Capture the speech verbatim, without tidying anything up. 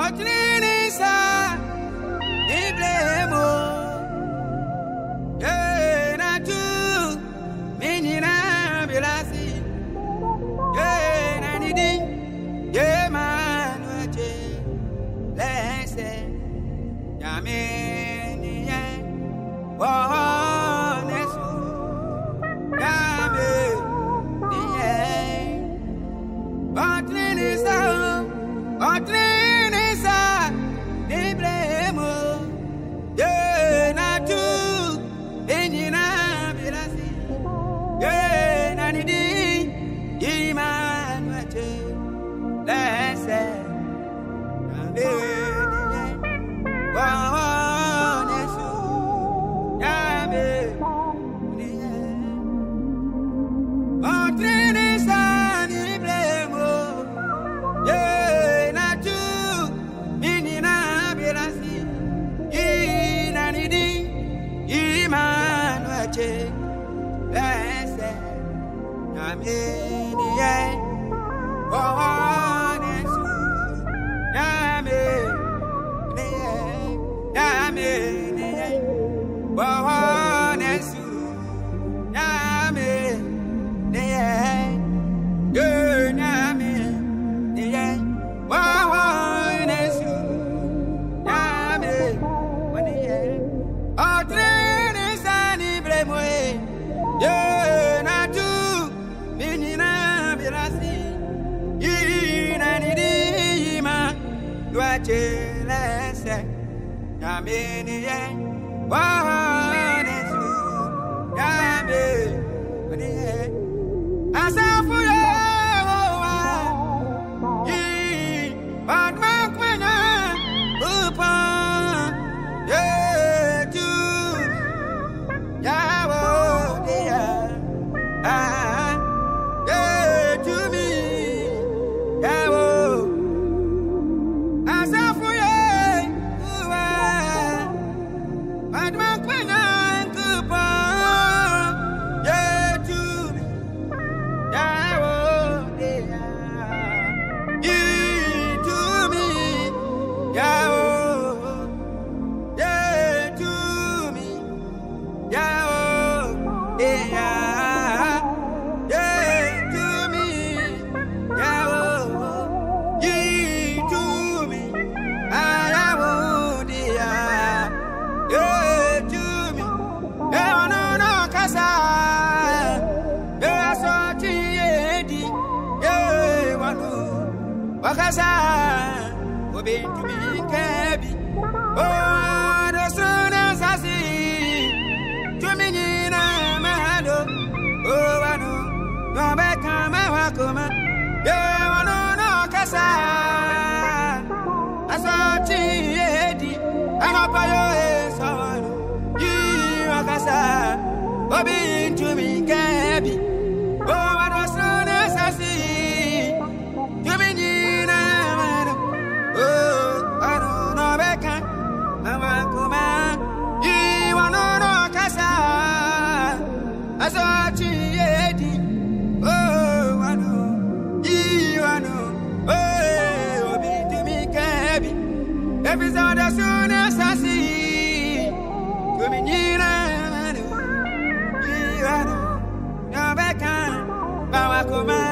Otrinisa, Iblemo, Yena tu, Minina Bilasi, Yena Nidi, Yeman, Lense, Yamini, Wahonesu, Yame, Otrinisa, Otrinisa, Iblemo, Yena tu, Minina Bilasi, Yena Nidi, Yeman, Lense, Wahonesu, Yame, Otrinisa, Iblemo, Yena tu, Minina Bilasi, Yena Nidi, Yeman, Lense, Yame, Wahonesu, Yame, Yame, Wahonesu, Yame, Yame, Wahonesu, Yame, Otrinisa, Iblemo, Yena tu, Minina Bilasi, Yena Nidi, Yeman, Lense, Yame, Wahonesu, Yame, Asafu Yehowa, Yi, Batman Kwena, Upa, Yetu, Yawo, Dea, Ah, Yetu mi, Yawo, Asafu Yehowa, Batman Kwena, Upa, Yetu mi, Yawo, Dea, Yetu mi, Yawo, Yetu mi, Yawo, Dea, Yetu mi, Yawo, Yetu mi, Ayawo, Dea, Yetu mi, Ewa no no kasa, Ewa soti yedi, Ewa no wakasa, Obintu mi kebi, Oh, the sun is assi, Tuminina mahalo, Oh, ano, no beka mawakuma, Ewa no no kasa, Asoti yedi, Anapayo esawano, Yi wakasa, Obintu mi kebi, Oh, ano sun is assi, Tuminina mahalo, Oh, ano no beka mawakuma, Yi wano no kasa, Asoti yedi, Oh, ano, Yi wano, Oh, Obintu mi kebi, Every other soon as I see, coming in and you are no back, Bawakuma.